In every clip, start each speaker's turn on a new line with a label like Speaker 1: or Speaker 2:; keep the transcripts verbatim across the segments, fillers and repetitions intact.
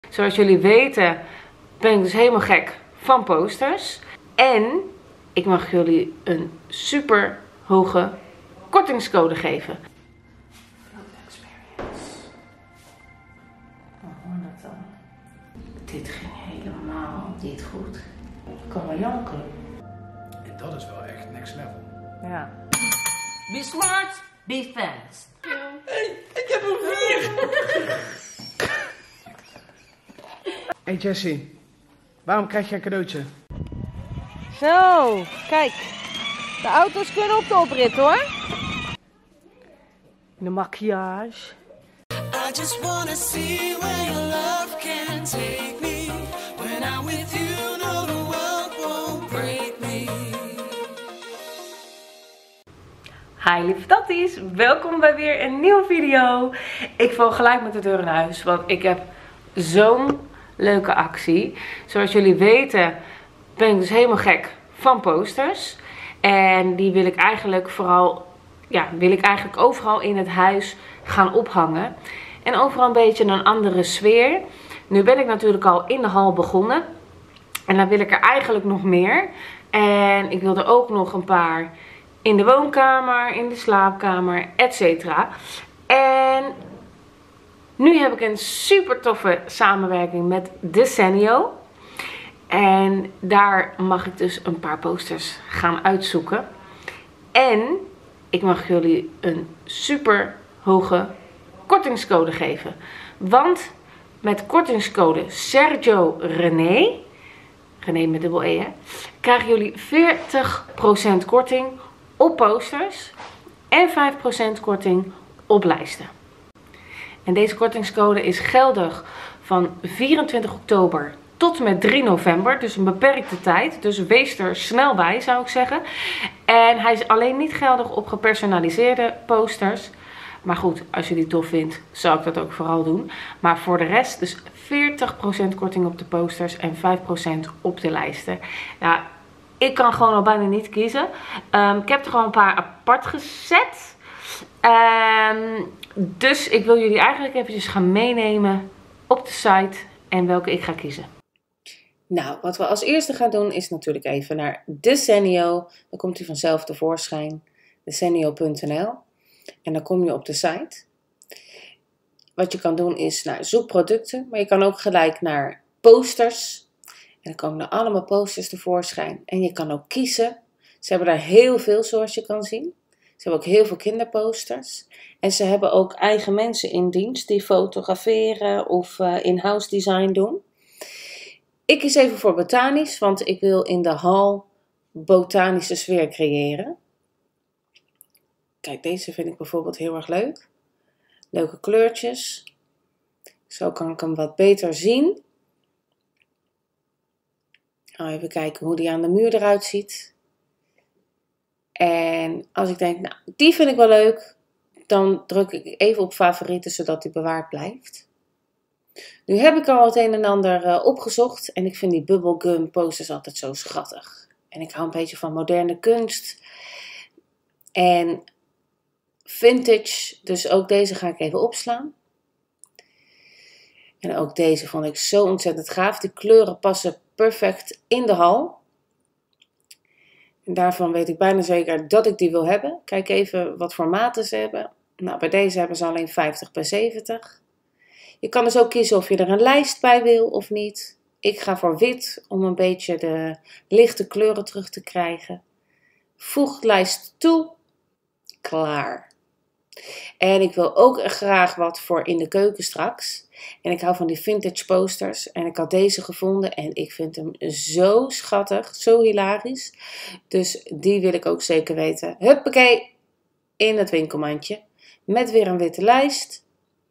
Speaker 1: Zoals jullie weten ben ik dus helemaal gek van posters. En ik mag jullie een super hoge kortingscode geven. Dit ging helemaal niet goed. Ik kan wel janken.
Speaker 2: Dat is wel echt next level.
Speaker 1: Ja.
Speaker 3: Be smart, be fast.
Speaker 2: Hey, ik heb een vier! Hey Jessie, waarom krijg je een cadeautje?
Speaker 4: Zo, kijk. De auto's kunnen op de oprit hoor. De maquillage.
Speaker 5: I just wanna see where your love can take me. When I'm with you, no, the world won't break me.
Speaker 1: Hi lieve tatties, welkom bij weer een nieuwe video. Ik val gelijk met de deur in huis, want ik heb zo'n leuke actie. Zoals jullie weten ben ik dus helemaal gek van posters. En die wil ik eigenlijk vooral, ja, wil ik eigenlijk overal in het huis gaan ophangen. En overal een beetje een andere sfeer. Nu ben ik natuurlijk al in de hal begonnen. En dan wil ik er eigenlijk nog meer. En ik wil er ook nog een paar in de woonkamer, in de slaapkamer, et cetera. En nu heb ik een super toffe samenwerking met Desenio. En daar mag ik dus een paar posters gaan uitzoeken. En ik mag jullie een super hoge kortingscode geven. Want met kortingscode Sergio René, René met dubbel E, hè, krijgen jullie veertig procent korting op posters en vijf procent korting op lijsten. En deze kortingscode is geldig van vierentwintig oktober tot en met drie november. Dus een beperkte tijd. Dus wees er snel bij, zou ik zeggen. En hij is alleen niet geldig op gepersonaliseerde posters. Maar goed, als je die tof vindt, zou ik dat ook vooral doen. Maar voor de rest, dus veertig procent korting op de posters en vijf procent op de lijsten. Ja, ik kan gewoon al bijna niet kiezen. Um, ik heb er gewoon een paar apart gezet. Um, dus ik wil jullie eigenlijk eventjes gaan meenemen op de site en welke ik ga kiezen. Nou, wat we als eerste gaan doen is natuurlijk even naar Desenio. Dan komt hij vanzelf tevoorschijn. Desenio punt n l. En dan kom je op de site. Wat je kan doen is naar zoek producten. Maar je kan ook gelijk naar posters. En dan komen er allemaal posters tevoorschijn. En je kan ook kiezen. Ze hebben daar heel veel, zoals je kan zien. Ze hebben ook heel veel kinderposters. En ze hebben ook eigen mensen in dienst die fotograferen of uh, in-house design doen. Ik kies even voor botanisch, want ik wil in de hal botanische sfeer creëren. Kijk, deze vind ik bijvoorbeeld heel erg leuk. Leuke kleurtjes. Zo kan ik hem wat beter zien. Nou, even kijken hoe die aan de muur eruit ziet. En als ik denk, nou, die vind ik wel leuk, dan druk ik even op favorieten, zodat die bewaard blijft. Nu heb ik al het een en ander uh, opgezocht en ik vind die bubblegum posters altijd zo schattig. En ik hou een beetje van moderne kunst en vintage, dus ook deze ga ik even opslaan. En ook deze vond ik zo ontzettend gaaf. De kleuren passen perfect in de hal. En daarvan weet ik bijna zeker dat ik die wil hebben. Kijk even wat voor maten ze hebben. Nou, bij deze hebben ze alleen vijftig bij zeventig. Je kan dus ook kiezen of je er een lijst bij wil of niet. Ik ga voor wit om een beetje de lichte kleuren terug te krijgen. Voeg lijst toe. Klaar. En ik wil ook graag wat voor in de keuken straks. En ik hou van die vintage posters. En ik had deze gevonden en ik vind hem zo schattig, zo hilarisch. Dus die wil ik ook zeker weten. Huppakee, in het winkelmandje. Met weer een witte lijst.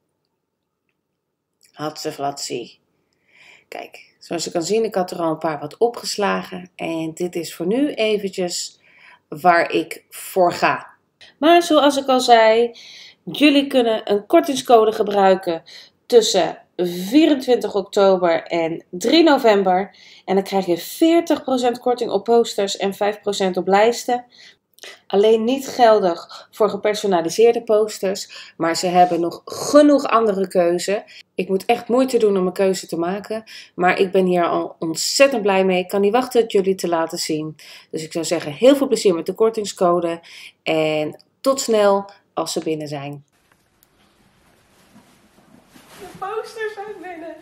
Speaker 1: Hatseflatsie. Kijk, zoals je kan zien, ik had er al een paar wat opgeslagen. En dit is voor nu eventjes waar ik voor ga. Maar zoals ik al zei, jullie kunnen een kortingscode gebruiken tussen vierentwintig oktober en drie november. En dan krijg je veertig procent korting op posters en vijf procent op lijsten. Alleen niet geldig voor gepersonaliseerde posters, maar ze hebben nog genoeg andere keuze. Ik moet echt moeite doen om een keuze te maken, maar ik ben hier al ontzettend blij mee. Ik kan niet wachten het jullie te laten zien. Dus ik zou zeggen, heel veel plezier met de kortingscode en tot snel als ze binnen zijn. De posters zijn binnen.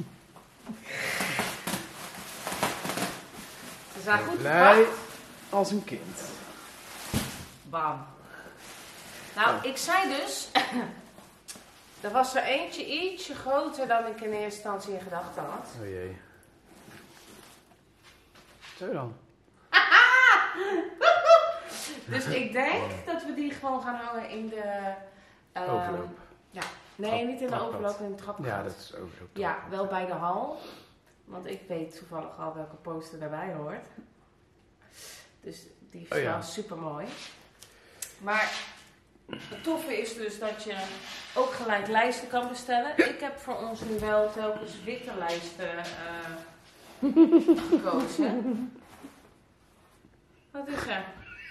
Speaker 1: Ze zijn goed
Speaker 2: Blij
Speaker 1: verpakt.
Speaker 2: als een kind.
Speaker 1: Bam. Nou, ik zei dus, er was er eentje ietsje groter dan ik in eerste instantie in gedachten had.
Speaker 2: Oh jee. Zo dan.
Speaker 1: Dus ik denk dat we die gewoon gaan hangen in de... ehm,
Speaker 2: Overloop.
Speaker 1: Ja, nee,
Speaker 2: Trap-
Speaker 1: niet in de
Speaker 2: trapgat.
Speaker 1: overloop, in de trapgat.
Speaker 2: Ja, dat is overloop.
Speaker 1: Ja, wel bij de hal. Want ik weet toevallig al welke poster daarbij hoort. Dus die is
Speaker 2: Oh ja.
Speaker 1: wel super mooi. Maar het toffe is dus dat je ook gelijk lijsten kan bestellen. Ik heb voor ons nu wel telkens witte lijsten eh, gekozen. Wat is er?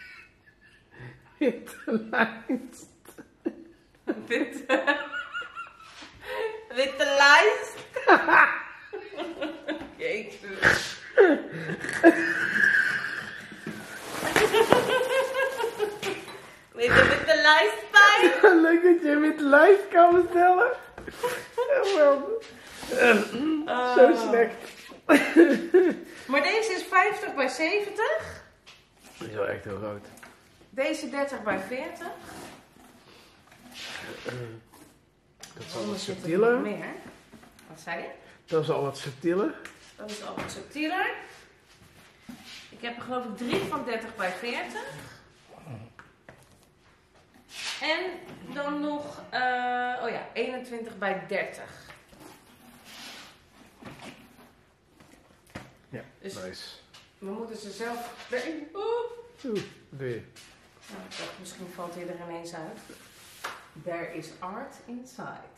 Speaker 2: Witte lijst.
Speaker 1: Witte, witte lijst? Jezus. Weet je witte lijst bij?
Speaker 2: Leuk dat je een witte lijst kan bestellen. Wel. Zo slecht.
Speaker 1: Maar deze is vijftig bij zeventig.
Speaker 2: Dat is wel echt heel groot.
Speaker 1: Deze dertig bij veertig.
Speaker 2: Dat is al wat
Speaker 1: Anders zit er nog
Speaker 2: subtieler.
Speaker 1: meer. Wat zei je?
Speaker 2: Dat is al wat subtieler.
Speaker 1: Dat is al wat subtieler. Ik heb er geloof ik drie van dertig bij veertig. En dan nog, eh, oh ja, eenentwintig bij dertig.
Speaker 2: Ja,
Speaker 1: Dus-
Speaker 2: nice.
Speaker 1: We moeten ze zelf erin. Oeh.
Speaker 2: Oeh, wat doe je?
Speaker 1: Nou, ik dacht, misschien valt hij er ineens uit. There is art inside.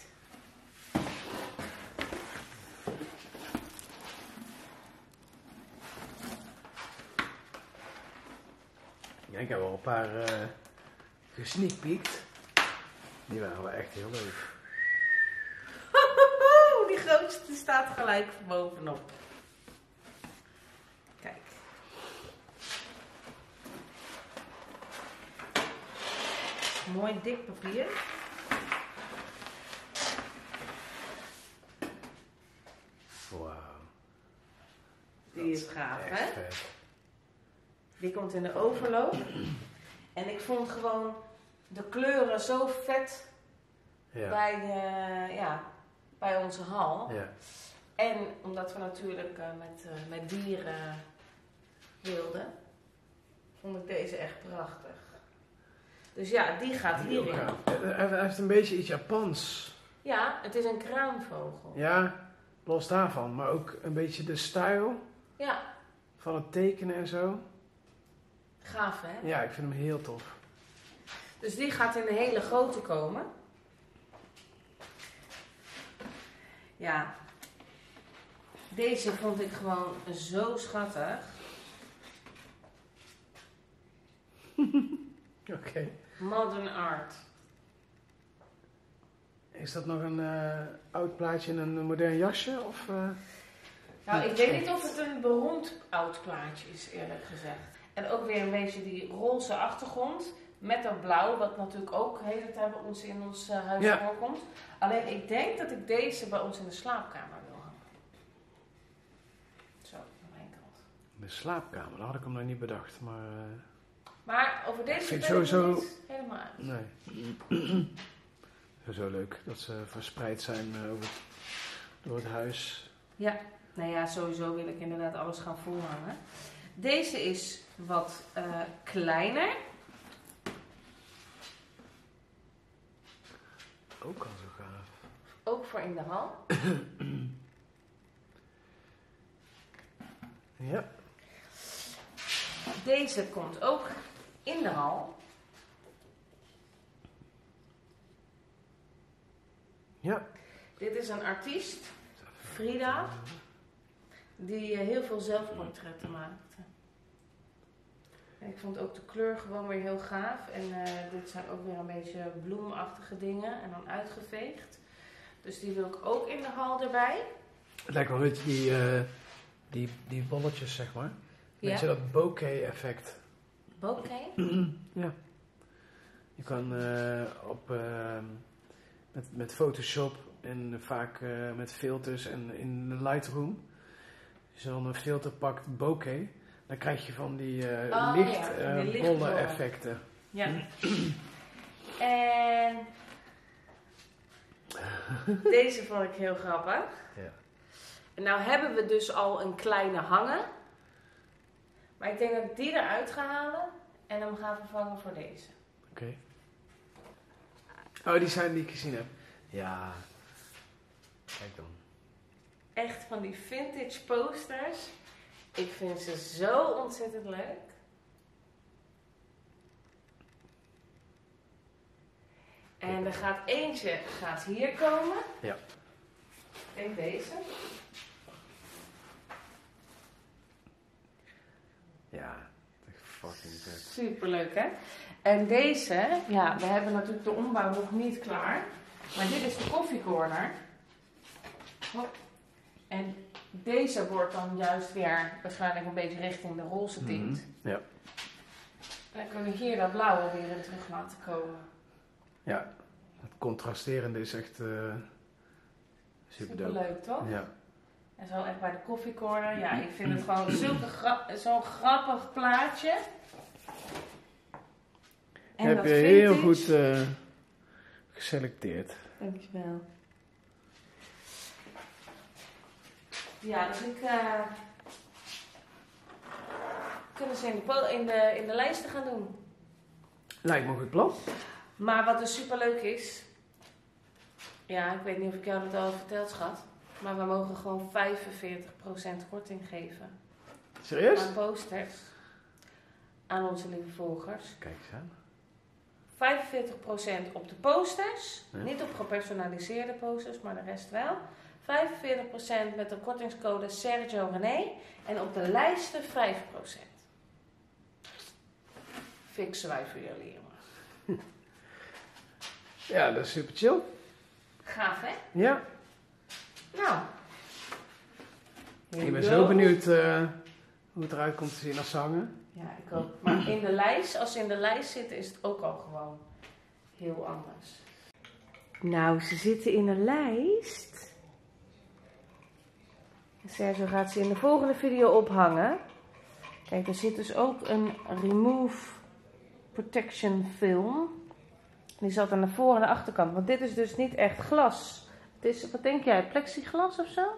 Speaker 2: Ja, ik heb wel een paar uh, gesneakpeekt. Die waren wel echt heel leuk.
Speaker 1: Die grootste staat gelijk bovenop. Kijk. Mooi dik papier.
Speaker 2: Wauw.
Speaker 1: Die is gaaf,
Speaker 2: Echt
Speaker 1: hè?
Speaker 2: vet.
Speaker 1: Die komt in de overloop. En ik vond gewoon de kleuren zo vet
Speaker 2: Ja.
Speaker 1: bij, eh, ja, bij onze hal.
Speaker 2: Ja.
Speaker 1: En omdat we natuurlijk uh, met, uh, met dieren wilden, vond ik deze echt prachtig. Dus ja, die gaat hierin.
Speaker 2: Ja. Hij heeft een beetje iets Japans.
Speaker 1: Ja, het is een kraanvogel.
Speaker 2: Ja, los daarvan. Maar ook een beetje de stijl
Speaker 1: Ja,
Speaker 2: van het tekenen en zo.
Speaker 1: gaaf hè?
Speaker 2: Ja, ik vind hem heel tof.
Speaker 1: Dus die gaat in de hele grote komen. Ja. Deze vond ik gewoon zo schattig.
Speaker 2: Oké. Okay.
Speaker 1: Modern art.
Speaker 2: Is dat nog een uh, oud plaatje in een modern jasje? Of, uh...
Speaker 1: Nou, ik weet niet of het een beroemd oud plaatje is, eerlijk gezegd. En ook weer een beetje die roze achtergrond met dat blauw, wat natuurlijk ook de hele tijd bij ons in ons uh, huis
Speaker 2: ja.
Speaker 1: voorkomt. Alleen ik denk dat ik deze bij ons in de slaapkamer wil hangen. Zo, aan mijn kant.
Speaker 2: De slaapkamer, daar had ik hem nog niet bedacht. Maar, uh...
Speaker 1: maar over deze
Speaker 2: vind
Speaker 1: ben ik
Speaker 2: sowieso...
Speaker 1: nog niet helemaal uit.
Speaker 2: Nee. Zo leuk dat ze verspreid zijn uh, over het, door het huis.
Speaker 1: Ja, nou ja, sowieso wil ik inderdaad alles gaan volhangen. Deze is wat uh, kleiner.
Speaker 2: Ook al zo gaaf.
Speaker 1: Ook voor in de hal.
Speaker 2: Ja.
Speaker 1: Deze komt ook in de hal.
Speaker 2: Ja.
Speaker 1: Dit is een artiest, Frida, die heel veel zelfportretten maakte. En ik vond ook de kleur gewoon weer heel gaaf. En uh, dit zijn ook weer een beetje bloemachtige dingen. En dan uitgeveegd. Dus die wil ik ook in de hal erbij.
Speaker 2: Het lijkt wel een beetje die, uh, die, die bolletjes, zeg maar. Weet je,
Speaker 1: Ja.
Speaker 2: dat bokeh effect.
Speaker 1: Bokeh?
Speaker 2: Ja. Je kan uh, op, uh, met, met Photoshop en vaak uh, met filters en in de Lightroom. Als je dan een filter pakt, bokeh, dan krijg je van die uh,
Speaker 1: Oh,
Speaker 2: licht,
Speaker 1: ja, van die
Speaker 2: uh,
Speaker 1: lichtbollen.
Speaker 2: bolle effecten.
Speaker 1: Ja. En deze vond ik heel grappig.
Speaker 2: Ja.
Speaker 1: En nou hebben we dus al een kleine hangen. Maar ik denk dat ik die eruit ga halen en hem ga vervangen voor deze.
Speaker 2: Oké. Okay. Oh, die zijn die ik gezien heb. Ja. Kijk dan.
Speaker 1: Echt van die vintage posters. Ik vind ze zo ontzettend leuk. En er gaat eentje gaat hier komen.
Speaker 2: Ja.
Speaker 1: Ik denk deze.
Speaker 2: Ja, echt fucking vet.
Speaker 1: Superleuk, hè? En deze, ja, we hebben natuurlijk de ombouw nog niet klaar. Maar dit is de koffiecorner. Hop. En deze wordt dan juist weer waarschijnlijk een beetje richting de roze tint.
Speaker 2: Mm-hmm. Ja.
Speaker 1: En dan kunnen we hier dat blauwe weer in terug laten komen.
Speaker 2: Ja, het contrasterende is echt uh, super dope.
Speaker 1: Superleuk, toch?
Speaker 2: Ja.
Speaker 1: En zo echt bij de koffiecorner. Ja, ik vind het gewoon zulke gra- zo'n grappig plaatje. En
Speaker 2: Heb
Speaker 1: dat
Speaker 2: je heel
Speaker 1: vintage.
Speaker 2: goed uh, geselecteerd.
Speaker 1: Dankjewel. Ja, dus ik uh, kunnen ze in de, po- in, de, in de lijsten gaan doen.
Speaker 2: Lijkt me een goed plan.
Speaker 1: Maar wat dus super leuk is. Ja, ik weet niet of ik jou dat al verteld, schat. Maar we mogen gewoon vijfenveertig procent korting geven.
Speaker 2: Serieus?
Speaker 1: Aan posters. Aan onze lieve volgers.
Speaker 2: Kijk eens aan.
Speaker 1: vijfenveertig procent op de posters.
Speaker 2: Ja.
Speaker 1: Niet op gepersonaliseerde posters, maar de rest wel. vijfenveertig procent met de kortingscode Sergio René. En op de lijsten vijf procent. Fixen wij voor jullie, jongens.
Speaker 2: Ja, dat is super chill.
Speaker 1: Gaaf, hè?
Speaker 2: Ja.
Speaker 1: Nou.
Speaker 2: Ik ben zo benieuwd uh, hoe het eruit komt te zien als ze hangen.
Speaker 1: Ja, ik ook. Maar in de lijst, als ze in de lijst zitten, is het ook al gewoon heel anders. Nou, ze zitten in een lijst. Sergio gaat ze in de volgende video ophangen. Kijk, er zit dus ook een Remove Protection film. Die zat aan de voor- en de achterkant. Want dit is dus niet echt glas. Het is, wat denk jij, plexiglas of zo?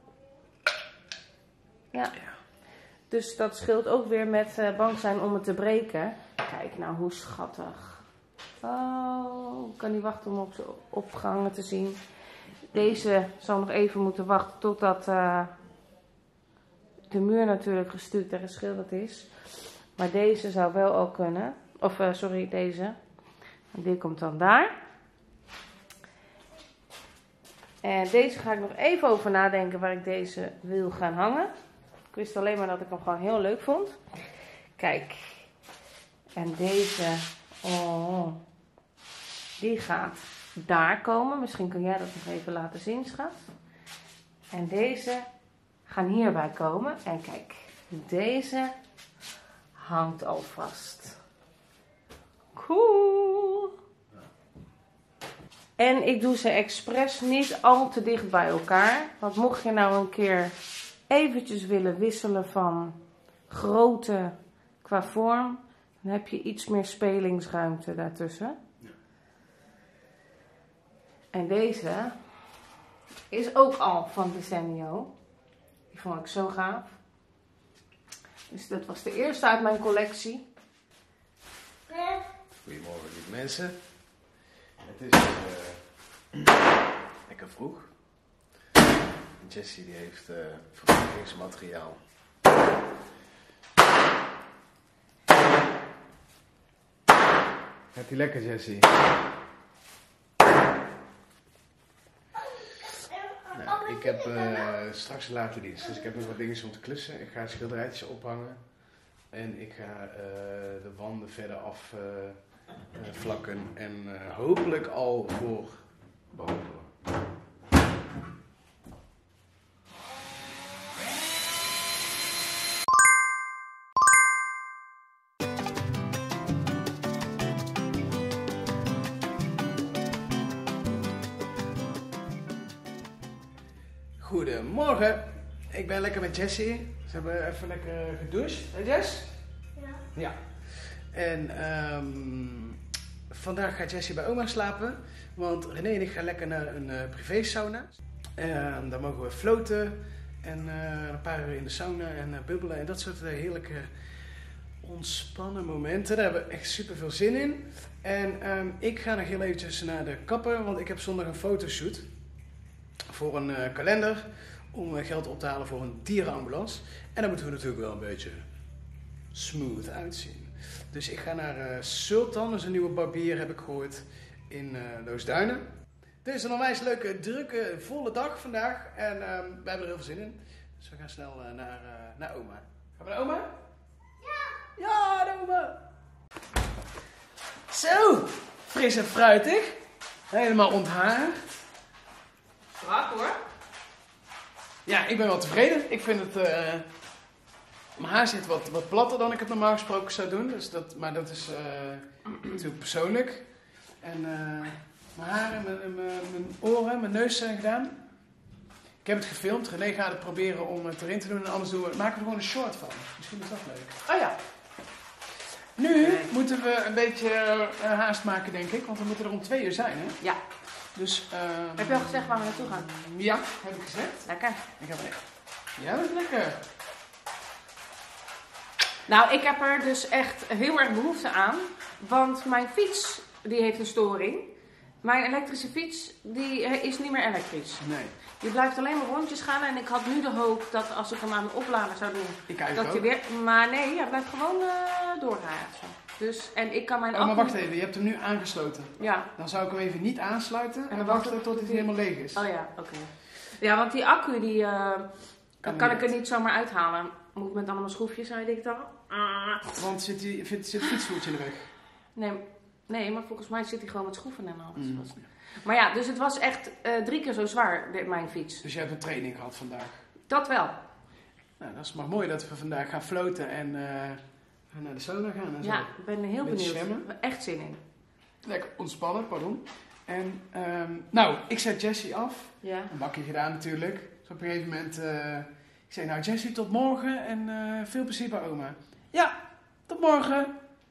Speaker 1: Ja. Dus dat scheelt ook weer met uh, bang zijn om het te breken. Kijk nou hoe schattig. Oh, ik kan niet wachten om op ze opgehangen te zien. Deze zal nog even moeten wachten totdat uh, de muur natuurlijk gestuukt en geschilderd is. Maar deze zou wel al kunnen. Of uh, sorry, deze. En die komt dan daar. En deze ga ik nog even over nadenken waar ik deze wil gaan hangen. Ik wist alleen maar dat ik hem gewoon heel leuk vond. Kijk. En deze. Oh. Die gaat daar komen. Misschien kun jij dat nog even laten zien, schat. En deze gaan hierbij komen. En kijk. Deze hangt al vast. Cool. En ik doe ze expres niet al te dicht bij elkaar. Want mocht je nou een keer eventjes willen wisselen van grootte qua vorm, dan heb je iets meer spelingsruimte daartussen. Ja. En deze is ook al van Desenio. Die vond ik zo gaaf. Dus dat was de eerste uit mijn collectie.
Speaker 2: Goedemorgen lieve mensen. Het is uh, lekker vroeg. Jessie die heeft uh, verpakkingsmateriaal. Gaat die lekker, Jessie? Nou, ik heb uh, straks een late dienst, dus ik heb nog wat dingen om te klussen. Ik ga schilderijtjes ophangen. En ik ga uh, de wanden verder af uh, uh, vlakken en uh, hopelijk al voor boven. Goedemorgen, ik ben lekker met Jessie. Ze hebben even lekker gedoucht. Hé Jess?
Speaker 6: Ja.
Speaker 2: Ja. En um, vandaag gaat Jessie bij oma slapen, want René en ik gaan lekker naar een uh, privé sauna. En daar mogen we floten en uh, een paar uur in de sauna en uh, bubbelen en dat soort uh, heerlijke ontspannen momenten. Daar hebben we echt super veel zin in. En um, ik ga nog heel eventjes naar de kapper, want ik heb zondag een fotoshoot voor een uh, kalender om uh, geld op te halen voor een dierenambulance. En dan moeten we natuurlijk wel een beetje smooth uitzien. Dus ik ga naar uh, Sultan, dus een nieuwe barbier heb ik gehoord in uh, Loosduinen. Dit is een onwijs leuke, drukke, volle dag vandaag en um, we hebben er heel veel zin in. Dus we gaan snel uh, naar, uh, naar oma. Gaan we naar oma? Ja! Ja, naar oma! Zo, fris en fruitig. Helemaal onthaard.
Speaker 1: Strak hoor.
Speaker 2: Ja, ik ben wel tevreden. Ik vind het... Uh, mijn haar zit wat, wat platter dan ik het normaal gesproken zou doen. Dus dat, maar dat is uh, natuurlijk persoonlijk. En uh, mijn haar en mijn, mijn, mijn oren, mijn neus zijn gedaan. Ik heb het gefilmd. René gaat het proberen om het erin te doen. En anders doen we, maken we er gewoon een short van. Misschien is dat leuk. Oh ja. Nu nee. moeten we een beetje uh, haast maken, denk ik. Want we moeten er om twee uur zijn, hè?
Speaker 1: Ja.
Speaker 2: Dus, uh,
Speaker 1: heb je al gezegd waar we naartoe gaan?
Speaker 2: Ja, heb ik gezegd.
Speaker 1: Lekker.
Speaker 2: Ik heb ja, dat is lekker.
Speaker 1: Nou, ik heb er dus echt heel erg behoefte aan. Want mijn fiets, die heeft een storing. Mijn elektrische fiets, die is niet meer elektrisch.
Speaker 2: Nee.
Speaker 1: Die blijft alleen maar rondjes gaan. En ik had nu de hoop dat als ik hem aan mijn oplader zou doen,
Speaker 2: ik
Speaker 1: dat hij weer... Maar nee, hij blijft gewoon uh, doorgaan. Dus, en ik kan mijn
Speaker 2: oh, maar wacht even, je hebt hem nu aangesloten.
Speaker 1: Ja.
Speaker 2: Dan zou ik hem even niet aansluiten en dan wachten tot hij helemaal leeg is.
Speaker 1: Oh ja, oké. Okay. Ja, want die accu, die uh, kan, kan ik er niet zomaar uithalen. Moet ik met allemaal schroefjes, zei ik dan.
Speaker 2: Uh. Want zit, die, zit, zit het fietsvoertje in de weg?
Speaker 1: Nee, nee, maar volgens mij zit hij gewoon met schroeven en alles. Mm. Maar ja, dus het was echt uh, drie keer zo zwaar, mijn fiets.
Speaker 2: Dus je hebt een training gehad vandaag?
Speaker 1: Dat wel.
Speaker 2: Nou, dat is maar mooi dat we vandaag gaan floten en uh, naar de sauna gaan en zo.
Speaker 1: Ja, ik ben heel benieuwd.
Speaker 2: Zwemmen.
Speaker 1: Echt zin in.
Speaker 2: Lekker ontspannen, pardon. En, um, nou, ik zet Jessie af.
Speaker 1: Ja.
Speaker 2: Een bakje gedaan natuurlijk. Dus op een gegeven moment, uh, ik zei, nou Jessie, tot morgen en uh, veel plezier bij oma. Ja, tot morgen.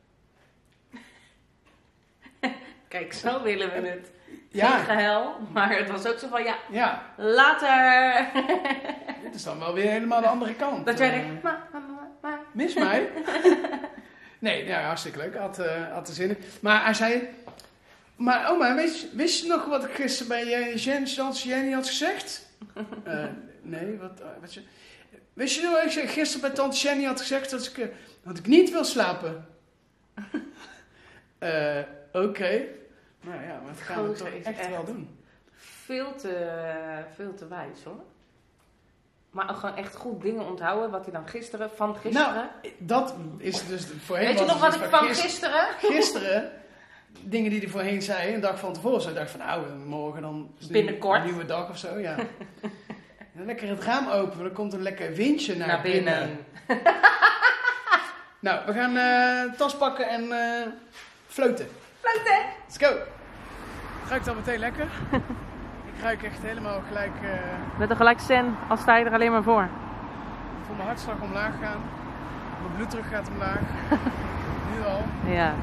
Speaker 1: Kijk, zo willen we het.
Speaker 2: Ja.
Speaker 1: Geen gehuil, maar het was ook zo van, ja,
Speaker 2: ja.
Speaker 1: later.
Speaker 2: Dit is dan wel weer helemaal de andere kant.
Speaker 1: Dat jij denkt, ma, ma, ma, ma.
Speaker 2: Mis mij? Nee, ja, hartstikke leuk. Had, uh, had er zin in. Maar hij zei, maar oma, wist, wist je nog wat ik gisteren bij uh, Jens Jenny had gezegd? Uh, nee, wat, uh, wat je... Wist je nog wat ik gisteren bij tante Jenny had gezegd dat ik, uh, dat ik niet wil slapen? uh, Oké. Okay. Nou ja, maar dat gaan we toch echt, echt wel doen.
Speaker 1: Veel te, veel te wijs hoor. Maar ook gewoon echt goed dingen onthouden. Wat hij dan gisteren, van gisteren.
Speaker 2: Nou, dat is dus voorheen.
Speaker 1: Weet je nog wat ik van gisteren?
Speaker 2: Gisteren, dingen die hij voorheen zei, een dag van tevoren. Zo dacht van, nou, morgen dan
Speaker 1: binnenkort.
Speaker 2: Een nieuwe dag of zo, ja. En lekker het raam open, dan komt een lekker windje naar,
Speaker 1: naar binnen.
Speaker 2: binnen. Nou, we gaan uh, tas pakken en uh, floten.
Speaker 1: Floten!
Speaker 2: Let's go! Ruikt al meteen lekker. Ik ruik echt helemaal gelijk... Uh,
Speaker 1: Met een gelijk zen, als sta je er alleen maar voor.
Speaker 2: Ik voel mijn hartslag omlaag gaan. Mijn bloeddruk gaat omlaag. Nu al.
Speaker 1: Ja.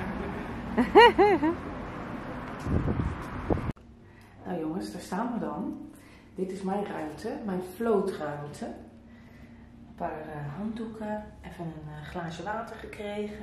Speaker 1: Nou jongens, daar staan we dan. Dit is mijn ruimte, mijn floatruimte. Een paar uh, handdoeken, even een uh, glaasje water gekregen.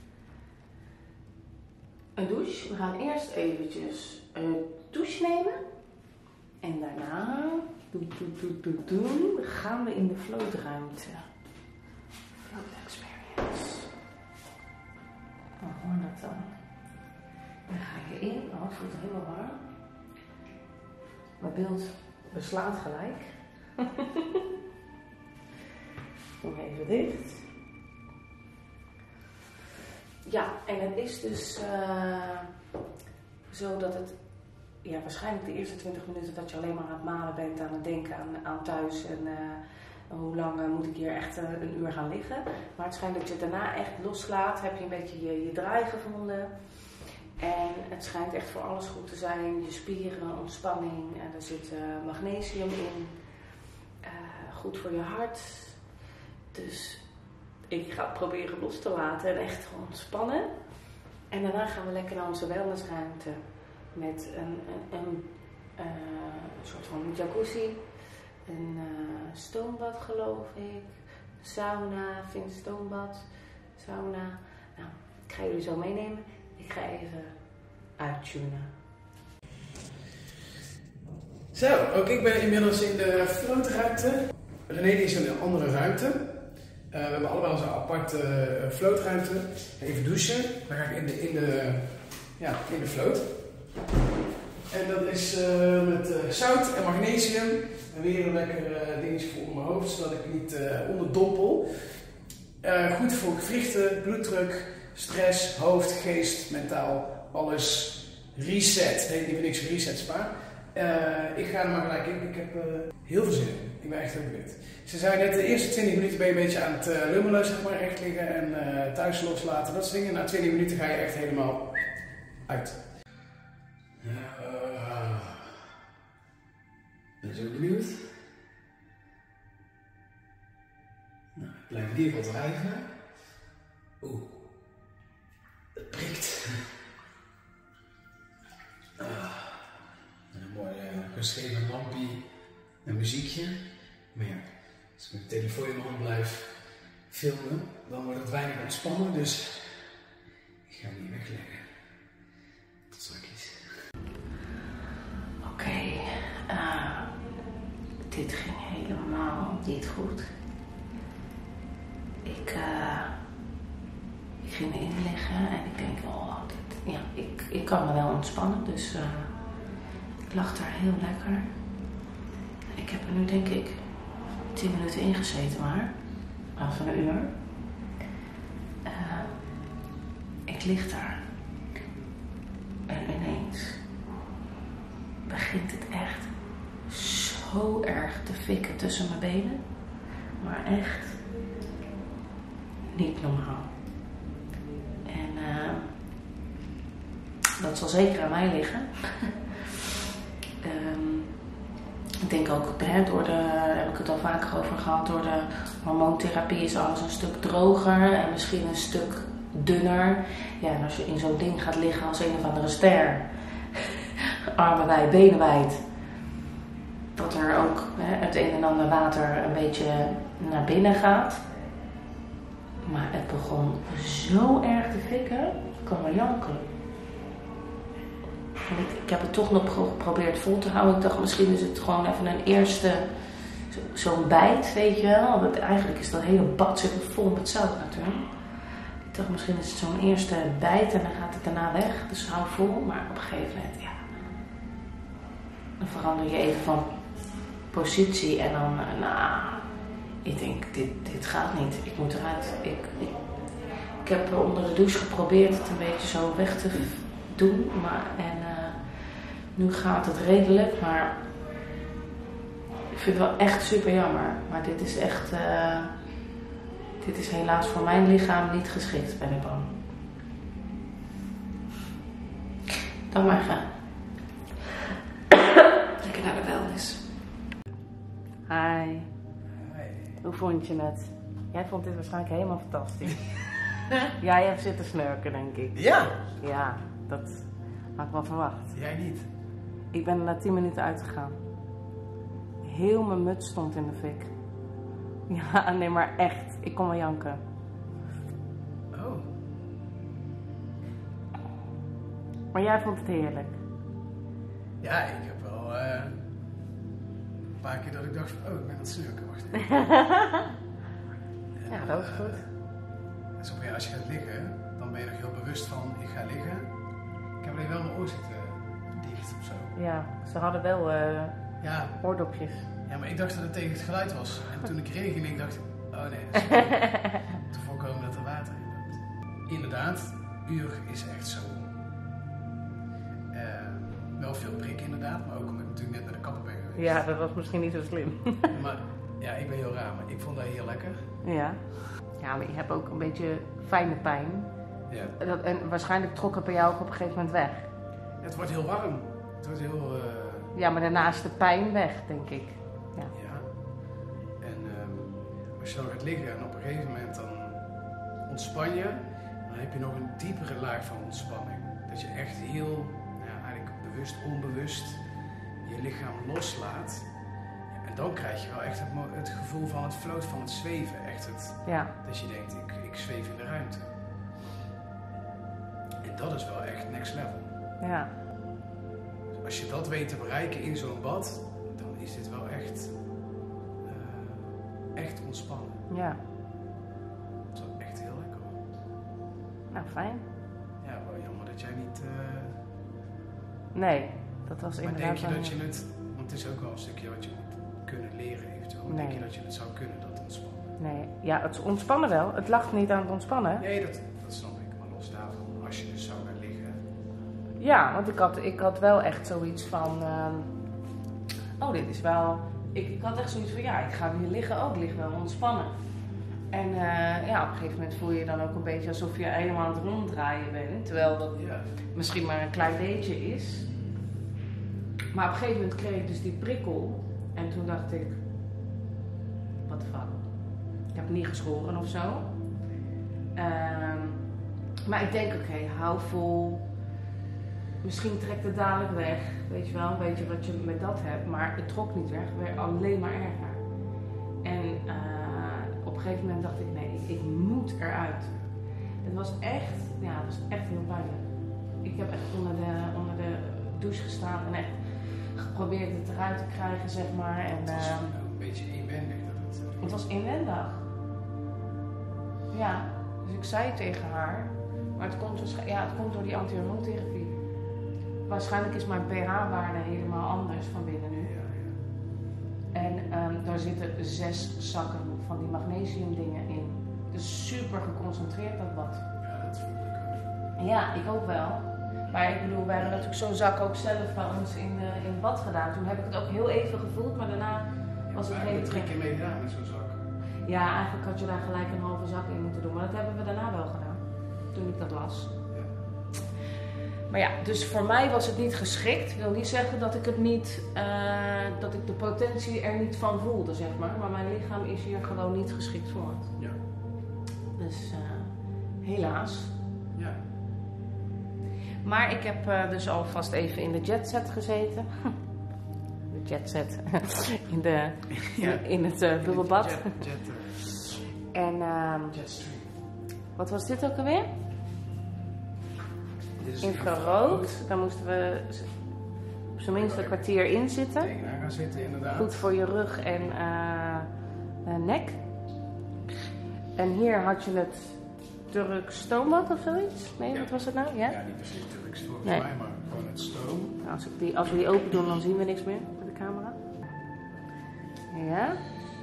Speaker 1: Een douche. We gaan eerst eventjes een douche nemen. En daarna doe, doe, doe, doe, doe, gaan we in de floatruimte. Float experience. Nou, hoor dat dan. Dan ga ik erin. Oh, het voelt helemaal warm. Mijn beeld beslaat gelijk. Doe hem even dicht. ja, en het is dus uh, zo dat het, ja, waarschijnlijk de eerste twintig minuten dat je alleen maar aan het malen bent, aan het denken aan, aan thuis en uh, hoe lang uh, moet ik hier echt uh, een uur gaan liggen. Maar het schijnt dat je het daarna echt loslaat, heb je een beetje je, je draai gevonden. En het schijnt echt voor alles goed te zijn, je spieren, ontspanning, en er zit uh, magnesium in, uh, goed voor je hart. Dus ik ga het proberen los te laten en echt gewoon ontspannen. En daarna gaan we lekker naar onze wellnessruimte met een, een, een, uh, een soort van jacuzzi, een uh, stoombad geloof ik, sauna, vind stoombad, sauna. Nou, ik ga jullie zo meenemen. Ik ga even uittunen.
Speaker 2: Zo, ook ik ben inmiddels in de floatruimte. René is in een andere ruimte. Uh, we hebben allemaal zo'n aparte uh, floatruimte. Even douchen. Dan ga ik in de, in de, ja, in de float. En dat is uh, met uh, zout en magnesium. En weer een lekker uh, dingetje voor mijn hoofd, zodat ik niet uh, onderdompel. Uh, goed voor gewrichten, bloeddruk, stress, hoofd, geest, mentaal, alles reset. Het heet niet voor niks reset spa. Uh, ik ga er maar gelijk in. Ik heb uh, heel veel zin in. Ik ben echt heel benieuwd. Ze zei net, de eerste twintig minuten ben je een beetje aan het uh, lummelen, zeg maar, recht liggen en uh, thuis loslaten, dat soort dingen. Na twintig minuten ga je echt helemaal uit. Uh, ben je zo benieuwd? Nou, ik blijf hier wat drijven. Oeh, het prikt. Uh, een mooi uh, geschreven lampje en muziekje. Maar ja, als ik met de telefoon in mijn hand blijf filmen, dan wordt het weinig ontspannen, dus ik ga hem niet wegleggen. Tot straks.
Speaker 1: Oké, okay, uh, dit ging helemaal niet goed. Ik, uh, ik ging erin liggen en ik denk, oh, dit, ja, ik, ik kan me wel ontspannen, dus uh, ik lag daar heel lekker. Ik heb er nu denk ik tien minuten ingezeten maar, van een uur. Uh, ik lig daar en ineens begint het echt zo erg te fikken tussen mijn benen, maar echt niet normaal. En uh, dat zal zeker aan mij liggen. um, Ik denk ook, hè, door de, daar heb ik het al vaker over gehad, door de hormoontherapie is alles een stuk droger en misschien een stuk dunner. Ja, en als je in zo'n ding gaat liggen als een of andere ster, armen wijd, benen wijd, dat er ook hè, het een en ander water een beetje naar binnen gaat. Maar het begon zo erg te fikken, ik kan wel janken. Ik, ik heb het toch nog geprobeerd vol te houden. Ik dacht, misschien is het gewoon even een eerste, zo, zo'n bijt, weet je wel. Want eigenlijk is dat hele bad zit vol met zout natuurlijk. Ik dacht, misschien is het zo'n eerste bijt en dan gaat het daarna weg. Dus hou vol, maar op een gegeven moment, ja. Dan verander je even van positie en dan, nou, ik denk, dit, dit gaat niet. Ik moet eruit. Ik, ik, ik heb onder de douche geprobeerd het een beetje zo weg te doen, maar en uh, nu gaat het redelijk, maar ik vind het wel echt super jammer. Maar dit is echt, uh, dit is helaas voor mijn lichaam niet geschikt, ben ik bang. Dan maar gaan. Lekker naar de wellness. Hi. Hi. Hoe vond je het? Jij vond dit waarschijnlijk helemaal fantastisch. Jij hebt zitten snurken, denk ik.
Speaker 2: Ja.
Speaker 1: Ja. Dat had ik wel verwacht.
Speaker 2: Jij niet?
Speaker 1: Ik ben er na tien minuten uitgegaan. Heel mijn muts stond in de fik. Ja, nee, maar echt. Ik kon wel janken.
Speaker 2: Oh.
Speaker 1: Maar jij vond het heerlijk.
Speaker 2: Ja, ik heb wel uh, een paar keer dat ik dacht van, oh, ik ben aan het snurken. Wacht even.
Speaker 1: Ja, dat is goed.
Speaker 2: Uh, dus op, ja, als je gaat liggen, dan ben je nog heel bewust van, ik ga liggen. Ik heb alleen wel mijn oor zitten dicht of zo.
Speaker 1: Ja, ze hadden wel uh,
Speaker 2: ja.
Speaker 1: oordopjes.
Speaker 2: Ja, maar ik dacht dat het tegen het geluid was. En toen ik erin ging, ik dacht oh nee, dat is te voorkomen dat er water in loopt. inderdaad, uur is echt zo. Uh, wel veel prik inderdaad, maar ook omdat ik natuurlijk net naar de kapper ben geweest.
Speaker 1: Ja, dat was misschien niet zo slim.
Speaker 2: Maar ja, ik ben heel raar, maar ik vond dat heel lekker.
Speaker 1: Ja. Ja, maar je hebt ook een beetje fijne pijn.
Speaker 2: Ja.
Speaker 1: Dat, en waarschijnlijk trok het bij jou ook op een gegeven moment weg.
Speaker 2: Het wordt heel warm. Het wordt heel... Uh...
Speaker 1: Ja, maar daarna is de pijn weg, denk ik. Ja.
Speaker 2: Ja. En um, als je dan gaat liggen en op een gegeven moment dan ontspan je, dan heb je nog een diepere laag van ontspanning. Dat je echt heel, ja, eigenlijk bewust, onbewust je lichaam loslaat. En dan krijg je wel echt het, het gevoel van het float, van het zweven. Echt het,
Speaker 1: Ja.
Speaker 2: dat je denkt, ik, ik zweef in de ruimte. En dat is wel echt next level.
Speaker 1: Ja.
Speaker 2: Als je dat weet te bereiken in zo'n bad, dan is dit wel echt, uh, echt ontspannen.
Speaker 1: Ja.
Speaker 2: Dat is wel echt heel lekker.
Speaker 1: Nou, fijn.
Speaker 2: Ja, wel jammer dat jij niet... Uh...
Speaker 1: Nee, dat was
Speaker 2: Maar
Speaker 1: inderdaad...
Speaker 2: denk je
Speaker 1: wel-
Speaker 2: dat je het... Want het is ook wel een stukje wat je moet kunnen leren eventueel. Maar
Speaker 1: Nee.
Speaker 2: denk je dat je het zou kunnen, dat ontspannen?
Speaker 1: Nee, ja, het ontspannen wel. Het lag niet aan het ontspannen.
Speaker 2: Nee, dat, dat snap ik. Maar los daarvan, als je dus zou gaan liggen...
Speaker 1: Ja, want ik had, ik had wel echt zoiets van... ehm, oh, dit is wel... Ik, ik had echt zoiets van, ja, ik ga hier liggen ook. Ik lig wel ontspannen. En uh, ja, op een gegeven moment voel je je dan ook een beetje alsof je helemaal aan het ronddraaien bent. Terwijl dat
Speaker 2: Ja.
Speaker 1: misschien maar een klein beetje is. Maar op een gegeven moment kreeg ik dus die prikkel. En toen dacht ik... What the fuck? Ik heb niet geschoren of zo. Ehm, maar ik denk, oké, okay, hou vol. Misschien trekt het dadelijk weg. Weet je wel, weet je wat je met dat hebt. Maar het trok niet weg, het werd alleen maar erger. En uh, op een gegeven moment dacht ik, nee, ik moet eruit. Het was echt, ja, het was echt heel pijnlijk. Ik heb echt onder de, onder de douche gestaan en echt geprobeerd het eruit te krijgen, zeg maar. En,
Speaker 2: Het was
Speaker 1: uh,
Speaker 2: ook een beetje inwendig. Dat het, uh,
Speaker 1: het was inwendig. Ja, dus ik zei tegen haar, maar het komt, ja, het komt door die anti-hormoontherapie. Waarschijnlijk is mijn pH-waarde helemaal anders van binnen nu.
Speaker 2: ja, ja.
Speaker 1: En um, daar zitten zes zakken van die magnesiumdingen in. Dus super geconcentreerd dat bad.
Speaker 2: Ja, dat voel ik ook.
Speaker 1: Ja, ik ook wel. Maar ik bedoel, we hebben natuurlijk zo'n zak ook zelf bij ons in, uh, in het bad gedaan. Toen heb ik het ook heel even gevoeld, maar daarna was het
Speaker 2: Waar
Speaker 1: geen
Speaker 2: heb je drie keer mee gedaan met zo'n zak?
Speaker 1: Ja, eigenlijk had je daar gelijk een halve zak in moeten doen. Maar dat hebben we daarna wel gedaan. Toen ik dat las.
Speaker 2: Ja.
Speaker 1: Maar ja, dus voor mij was het niet geschikt. Ik wil niet zeggen dat ik het niet, uh, dat ik de potentie er niet van voelde, zeg maar. Maar mijn lichaam is hier gewoon niet geschikt voor.
Speaker 2: Ja.
Speaker 1: Dus uh, helaas.
Speaker 2: Ja.
Speaker 1: Maar ik heb uh, dus alvast even in de jetset gezeten. De jetset. in, de,
Speaker 2: Ja.
Speaker 1: in het uh, bubbelbad.
Speaker 2: Jet, jet, uh,
Speaker 1: En uh,
Speaker 2: jetstream.
Speaker 1: wat was dit ook alweer?
Speaker 2: Dit is
Speaker 1: Infrarood. Daar moesten we op zijn minst een kwartier in zitten.
Speaker 2: Tegenaan gaan zitten, inderdaad.
Speaker 1: Goed voor je rug en uh, uh, nek. En hier had je het Turks stoombad of zoiets? Nee,
Speaker 2: Ja.
Speaker 1: wat was het nou? Ja?
Speaker 2: Ja, niet precies Turks volgens
Speaker 1: Nee.
Speaker 2: mij, maar gewoon het stoom.
Speaker 1: Nou, als, ik die, als we die open doen, dan zien we niks meer met de camera. Ja.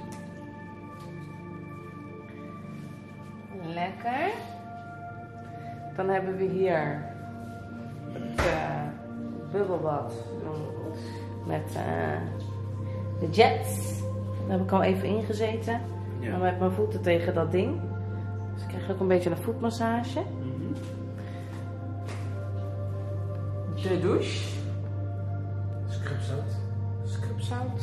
Speaker 1: Lekker. Dan hebben we hier het uh, bubbelbad met uh, de jets. Daar heb ik al even ingezeten.
Speaker 2: Ja.
Speaker 1: Dan met mijn voeten tegen dat ding. Dus ik krijg ook een beetje een voetmassage.
Speaker 2: Mm-hmm.
Speaker 1: De douche.
Speaker 2: Scrubzout.
Speaker 1: Scrubzout.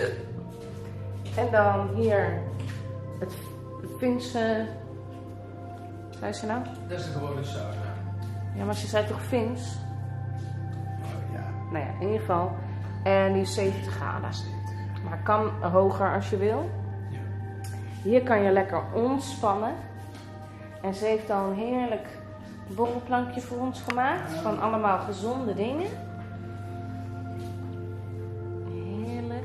Speaker 1: En dan hier het Finse. Zei ze nou?
Speaker 2: Dat is de gewone sauna.
Speaker 1: Ja, maar ze zei toch Fins?
Speaker 2: Oh ja.
Speaker 1: Nou ja, in ieder geval. En die is zeventig graden. Maar kan hoger als je wil.
Speaker 2: Ja.
Speaker 1: Hier kan je lekker ontspannen. En ze heeft al een heerlijk borrelplankje voor ons gemaakt. Van allemaal gezonde dingen. Heerlijk.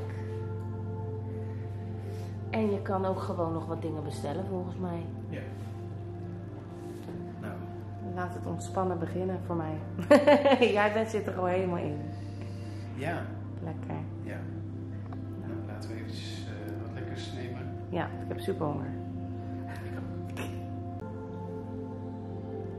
Speaker 1: En je kan ook gewoon nog wat dingen bestellen volgens mij.
Speaker 2: Ja. Nou,
Speaker 1: Laat het ontspannen beginnen voor mij. Jij bent zit er al helemaal in.
Speaker 2: ja.
Speaker 1: Lekker.
Speaker 2: Ja. Nou, laten we eventjes uh, wat lekkers nemen.
Speaker 1: Ja, ik heb super honger.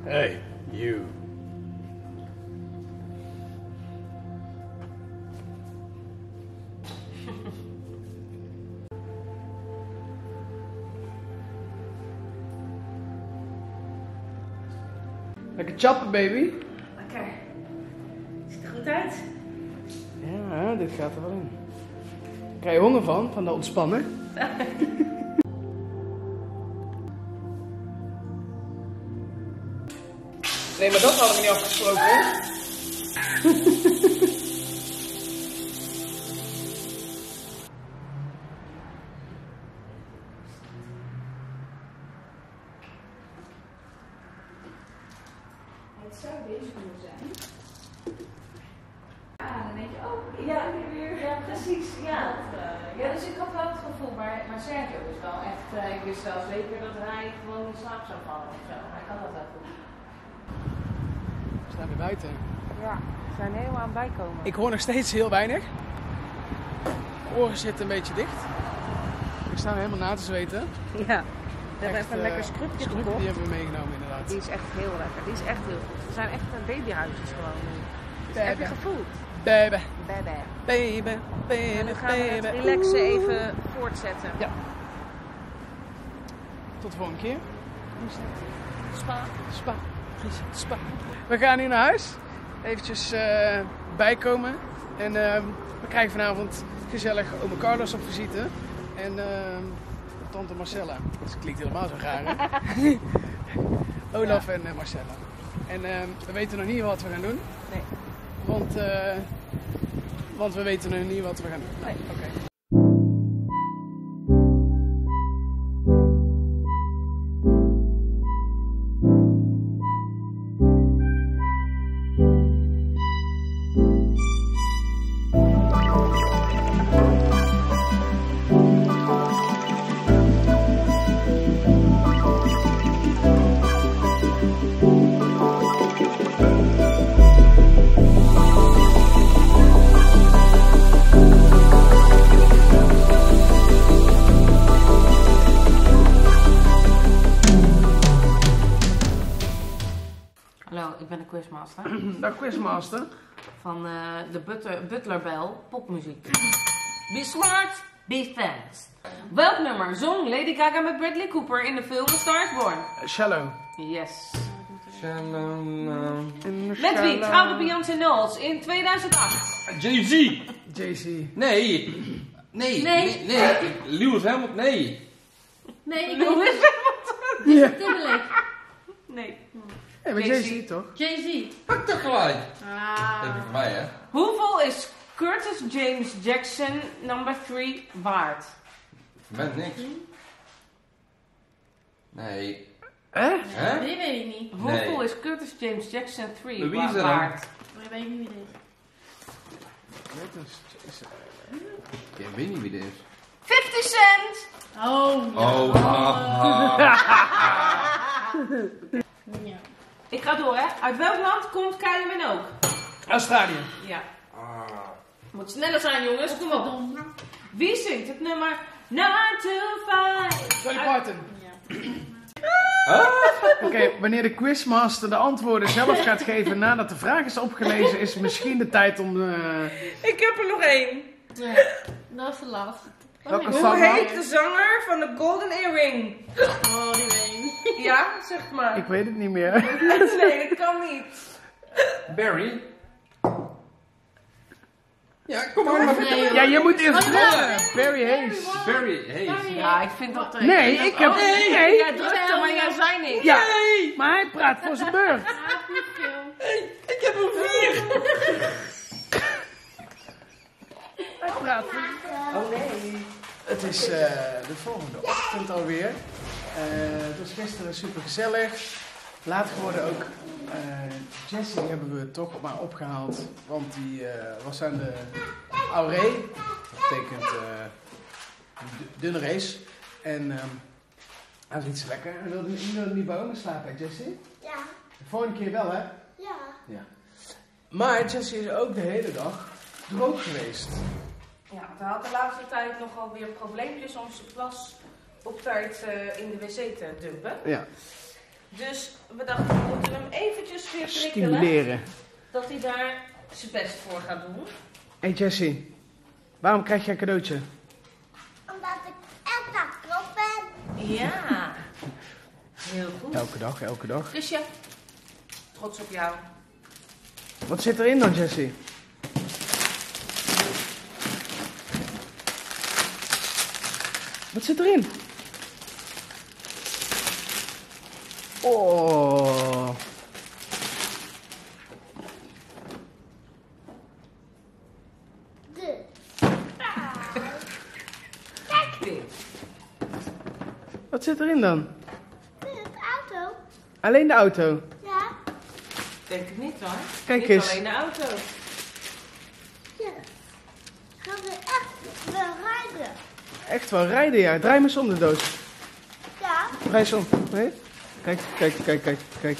Speaker 2: Hey, you. Lekker chappen, baby.
Speaker 1: Lekker. Ziet er goed uit?
Speaker 2: Ja, dit gaat er wel in. Krijg je honger van, van de ontspannen? Nee, maar dat hadden we niet afgesproken, hè?
Speaker 1: Het zou deze kunnen zijn. Ja, dan denk je, oh, ja, weer. Ja, precies. Ja. Ja, dus ik had wel het gevoel, maar, maar Sergio is wel echt, uh, ik wist wel zeker dat hij gewoon in slaap zou vallen of zo. Hij kan dat wel goed.
Speaker 2: We staan weer buiten.
Speaker 4: Ja, we zijn helemaal aan het bijkomen.
Speaker 2: Ik hoor nog steeds heel weinig. De oren zitten een beetje dicht. Ik sta helemaal na te zweten.
Speaker 4: Ja, we hebben
Speaker 2: Echt,
Speaker 4: even een lekker
Speaker 2: eh,
Speaker 4: scrubje
Speaker 2: scrubje,
Speaker 4: gekocht.
Speaker 2: die hebben we meegenomen inderdaad.
Speaker 4: Die is echt heel lekker. Die is echt heel goed. We zijn echt een babyhuisjes gewoon nu. Heb je gevoeld?
Speaker 2: Baby,
Speaker 4: Baby.
Speaker 2: baby, baby,
Speaker 4: En nu gaan we het
Speaker 2: baby.
Speaker 4: relaxen even voortzetten.
Speaker 2: Ja. Tot de volgende keer.
Speaker 4: Spa.
Speaker 2: Spa. Spa. We gaan nu naar huis. Eventjes uh, bijkomen. En uh, we krijgen vanavond gezellig oma Carlos op visite. En uh, tante Marcella. Dat klinkt helemaal zo raar, hè? Olaf ja. en uh, Marcella. En uh, we weten nog niet wat we gaan doen.
Speaker 4: Nee.
Speaker 2: Want, uh, want we weten nog niet wat we gaan doen.
Speaker 4: Nee.
Speaker 2: Oké. Okay.
Speaker 1: Hallo, ik ben de quizmaster
Speaker 2: Dag quizmaster.
Speaker 1: van uh, de Butler, Butlerbel popmuziek.
Speaker 3: Be smart, be fast.
Speaker 1: Welk nummer zong Lady Gaga met Bradley Cooper in de film A Star is Born?
Speaker 2: Uh, shallow.
Speaker 1: Yes.
Speaker 6: Shalom.
Speaker 1: Met wie trouwde Beyoncé Knowles in tweeduizend acht?
Speaker 6: Jay-Z.
Speaker 2: Jay-Z.
Speaker 6: Nee. Nee. Nee.
Speaker 3: Nee.
Speaker 6: nee. Lewis Hamilton. Nee.
Speaker 3: Nee, ik wil
Speaker 1: Lewis
Speaker 2: Ja.
Speaker 3: Timberlake.
Speaker 1: Nee.
Speaker 2: Hey, maar
Speaker 1: Jay-Z.
Speaker 2: Jay-Z toch?
Speaker 3: Jay-Z.
Speaker 6: Pak toch gelijk.
Speaker 3: Ah.
Speaker 6: Dat heb je van mij, hè?
Speaker 1: Hoeveel is Curtis James Jackson number three waard?
Speaker 6: Voor mij niks. Nee.
Speaker 2: Hè?
Speaker 6: Hè?
Speaker 3: Die weet ik niet.
Speaker 1: Hoeveel
Speaker 6: Nee.
Speaker 1: is Curtis James Jackson three
Speaker 6: Louise dan?
Speaker 1: waard?
Speaker 3: Maar ik weet niet wie dit is.
Speaker 6: Ik weet niet wie dit is.
Speaker 1: fifty cent!
Speaker 3: Oh.
Speaker 6: Oh, haha.
Speaker 3: Ja.
Speaker 1: Ik ga door, hè. Uit welk land komt Kylie Minogue?
Speaker 2: Australië.
Speaker 1: Ja.
Speaker 6: Ah.
Speaker 1: Moet sneller zijn, jongens. Kom op. Wie zingt het nummer nine to five?
Speaker 2: Dolly Parton.
Speaker 3: Ja.
Speaker 2: Oké, okay, wanneer de quizmaster de antwoorden zelf gaat geven nadat de vraag is opgelezen, is misschien de tijd om de...
Speaker 1: Ik heb er nog één.
Speaker 3: Ja. Dat is de laatste.
Speaker 2: Welke
Speaker 3: Oh,
Speaker 2: van-
Speaker 1: Hoe heet de zanger van de Golden Earring?
Speaker 3: Oh, die weet ik niet.
Speaker 1: Ja, zeg maar.
Speaker 2: Ik weet het niet meer.
Speaker 1: Nee, dat kan niet.
Speaker 6: Barry. Ja, kom maar. maar
Speaker 3: Nee,
Speaker 2: Ja, je moet eerst
Speaker 3: Oh, ja.
Speaker 2: drukken. Barry Hayes.
Speaker 6: Barry, hey.
Speaker 3: Barry.
Speaker 1: Ja, ik vind dat...
Speaker 2: Nee, ik heb...
Speaker 1: Oh,
Speaker 2: Nee!
Speaker 1: Jij drukte, maar jij zei niks.
Speaker 2: Ja, maar hij praat voor zijn beurt.
Speaker 6: Ik heb er vier.
Speaker 2: Hij praat voor... Oh nee. Het is uh, de volgende ochtend alweer. Uh, het was gisteren super gezellig. Laat geworden ook. Uh, Jessie hebben we toch maar opgehaald. Want die uh, was aan de Auree. Dat betekent uh, dunne race. En uh, hij was niet zo lekker. Hij wilde niet, wilde niet boven slapen, hè, Jessie?
Speaker 7: Ja,
Speaker 2: De vorige keer wel, hè?
Speaker 7: ja.
Speaker 2: Ja. Maar Jessie is ook de hele dag droog geweest.
Speaker 1: Ja, want hij had de laatste tijd nogal weer probleempjes om zijn plas op tijd uh, in de wc te dumpen.
Speaker 2: Ja.
Speaker 1: Dus we dachten, we moeten hem weer prikkelen.
Speaker 2: stimuleren.
Speaker 1: Dat hij daar zijn best voor gaat doen.
Speaker 2: Hé hey Jessie, waarom krijg jij een cadeautje?
Speaker 7: Omdat ik elke dag trots ben.
Speaker 1: Ja. Heel goed.
Speaker 2: Elke dag, elke dag.
Speaker 1: Kusje. Trots op jou.
Speaker 2: Wat zit erin dan, Jessie? Wat zit erin? Oh.
Speaker 7: De.
Speaker 1: Kijk dit.
Speaker 2: Wat zit erin dan?
Speaker 7: Dit is de auto.
Speaker 2: Alleen de auto.
Speaker 7: Ja.
Speaker 1: Denk ik niet hoor.
Speaker 2: Kijk
Speaker 1: niet
Speaker 2: eens.
Speaker 1: alleen de auto.
Speaker 7: Ja. Gaan we echt wel rijden?
Speaker 2: Echt wel rijden, ja. Draai me eens om de doos.
Speaker 7: Ja.
Speaker 2: Draai eens om. Nee? Kijk, kijk, kijk, kijk, kijk.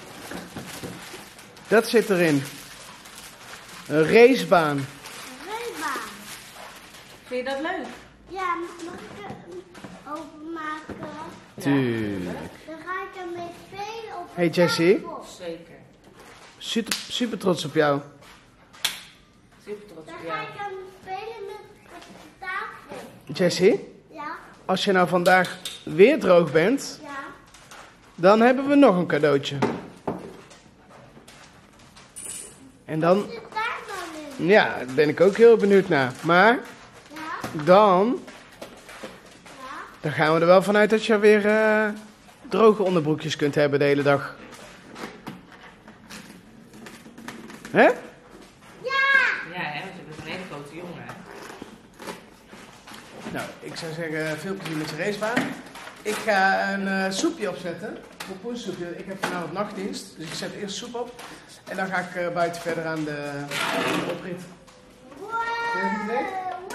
Speaker 2: Dat zit erin. Een racebaan.
Speaker 7: Een rijbaan.
Speaker 1: Vind je dat leuk?
Speaker 7: Ja, mag ik hem openmaken?
Speaker 2: Tuurlijk.
Speaker 7: Dan ga ik ermee spelen op de
Speaker 2: Hey, Jessie.
Speaker 7: tafel.
Speaker 1: Zeker.
Speaker 2: Super, super trots op jou.
Speaker 1: Super trots
Speaker 7: Dan
Speaker 1: op
Speaker 7: ga
Speaker 1: jou.
Speaker 7: ik hem spelen met op de tafel.
Speaker 2: Jessie,
Speaker 7: Ja.
Speaker 2: als je nou vandaag weer droog bent,
Speaker 7: Ja.
Speaker 2: dan hebben we nog een cadeautje. En dan,
Speaker 7: Zit daar dan in?
Speaker 2: ja, daar ben ik ook heel benieuwd naar. Maar
Speaker 7: Ja.
Speaker 2: dan,
Speaker 7: Ja.
Speaker 2: dan gaan we er wel vanuit dat je weer eh, droge onderbroekjes kunt hebben de hele dag. Hè?
Speaker 7: Ja.
Speaker 1: Ja, hè, want je bent een hele grote jongen. hè.
Speaker 2: Nou, ik zou zeggen, veel plezier met je racebaan. Ik ga een eh, soepje opzetten. Pompoensoepje. Ik heb vanavond nachtdienst, dus ik zet eerst soep op. En dan ga ik eh, buiten verder aan de, aan de oprit.
Speaker 7: Wow.
Speaker 2: Heb je het idee?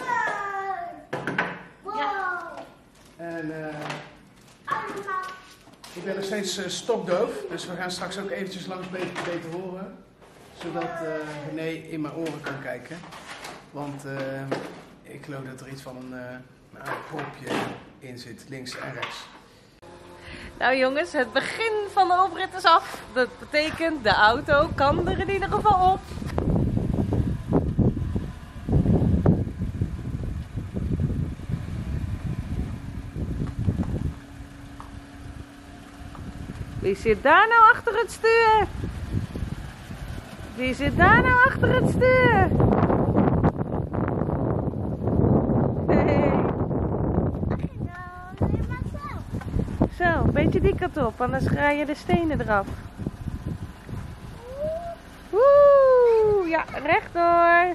Speaker 7: Wow. Wow.
Speaker 2: En eh,
Speaker 7: Allemaal.
Speaker 2: ik ben nog steeds eh, stokdoof, dus we gaan straks ook eventjes langs beter, beter horen. Zodat eh René in mijn oren kan kijken. Want eh, ik geloof dat er iets van een, eh, nou, een propje in zit, links en rechts.
Speaker 1: Nou jongens, het begin van de oprit is af. Dat betekent de auto kan er in ieder geval op. Wie zit daar nou achter het stuur? Wie zit daar nou achter het stuur? Hey.
Speaker 7: Nou, neem maar zelf.
Speaker 1: Zo, een beetje die kant op, anders ga je de stenen eraf. Woe! Ja, rechtdoor.